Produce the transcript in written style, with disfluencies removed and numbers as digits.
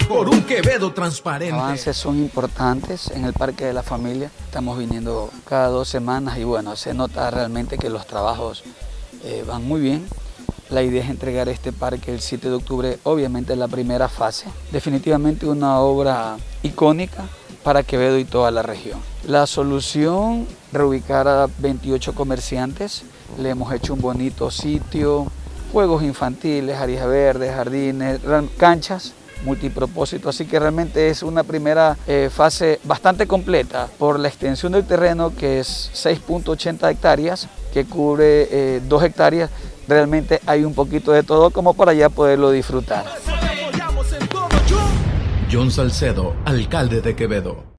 por un Quevedo transparente. Los avances son importantes en el Parque de la Familia. Estamos viniendo cada 2 semanas y bueno, se nota realmente que los trabajos van muy bien. La idea es entregar este parque el 7 de octubre, obviamente en la primera fase. Definitivamente una obra icónica para Quevedo y toda la región. La solución, reubicar a 28 comerciantes. Le hemos hecho un bonito sitio, juegos infantiles, áreas verdes, jardines, canchas multipropósito, así que realmente es una primera fase bastante completa por la extensión del terreno, que es 6.80 hectáreas, que cubre 2 hectáreas. Realmente hay un poquito de todo como para ya poderlo disfrutar. John Salcedo, alcalde de Quevedo.